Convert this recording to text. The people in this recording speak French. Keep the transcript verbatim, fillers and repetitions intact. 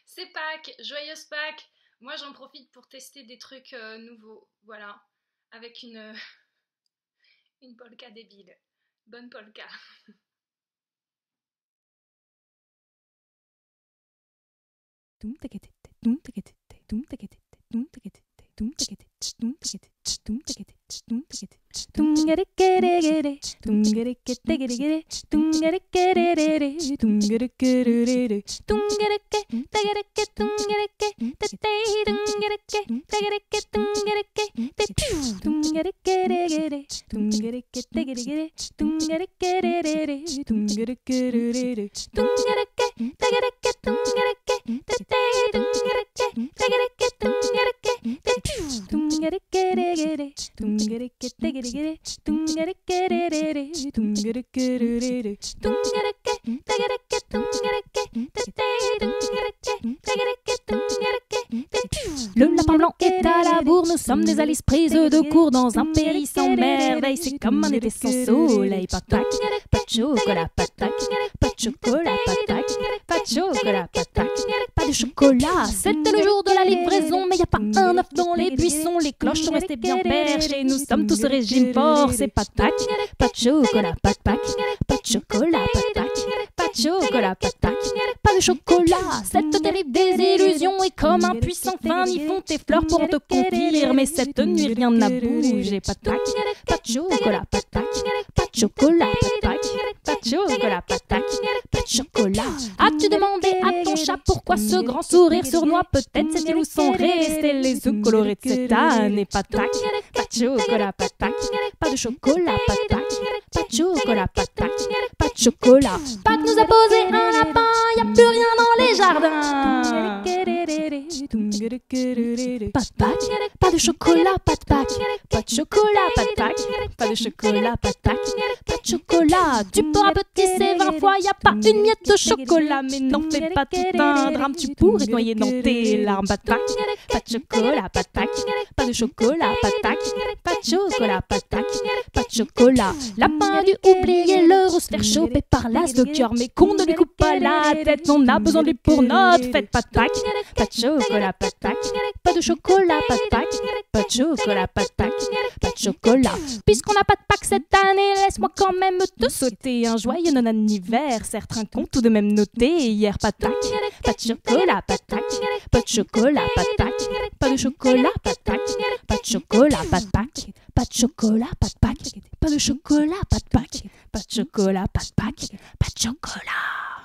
C'est Pâques, joyeuse Pâques. Moi j'en profite pour tester des trucs euh, nouveaux, voilà, avec une, euh, une polka débile. Bonne polka. Le lapin blanc est à la bourre, nous sommes des Alice prises de cours dans un pays sans merveille. C'est comme un été sans soleil. Patac, pas de chocolat, patac, pas de chocolat, patac, pas de chocolat, patac, pas de chocolat. C'était le jour de la livraison, mais y a pas un œuf dans les buissons. Les cloches sont restées bien perchées, nous sommes tous au régime fort. C'est patac, pas de chocolat, patac, pas de chocolat, patac, pas de chocolat, patac, pas de chocolat. Cette terrible désillusion est comme un puissant fin font tes fleurs pour te confirmer. Cette nuit rien n'a bougé. Patac, pas de chocolat, patac, pas de chocolat, patac, pas de chocolat, patac, pas de chocolat. As-tu demandé à ton chat pourquoi ce grand sourire sournois? Peut-être c'est-il où sont restés les œufs colorés de cette année. Patac, pas de chocolat, patac, pas de chocolat, patac, pas de chocolat, patac, pas de chocolat. Pâques nous a posé un lapin, y a plus rien dans les jardins. Pas de Pâques, pas de chocolat, pas de Pâques, pas de chocolat, pas de Pâques, pas de chocolat, pas de Pâques, pas de chocolat. Tu pourras petisser vingt fois, y a pas une miette de chocolat, mais n'en fais pas tout un drame, tu pourrais te noyer dans tes larmes. Pas de Pâques, pas de chocolat, pas de Pâques, pas de chocolat, pas de Pâques, pas de chocolat, pas de Pâques, pas de chocolat. Lapin a dû oublier l'heure ou se faire choper par l'as de cœur, mais qu'on ne lui coupe pas la tête, on a besoin de lui pour notre fête. Pas de Pâques, pas de chocolat, pas de Pâques, pas de chocolat, pas de Pâques, pas de chocolat, pas de Pâques, pas de chocolat. Puisqu'on n'a pas de Pâques cette année, laisse-moi quand même te souhaiter un joyeux non-anniversaire. Trinquons tout de même noté hier. Pas de Pâques, pas de chocolat, pas de Pâques, pas de chocolat, pas de Pâques, pas de chocolat, pas de Pâques, pas de chocolat, pas de Pâques, pas de chocolat, pas de Pâques, pas de chocolat, pas de Pâques, pas de chocolat, pas de Pâques, pas de chocolat.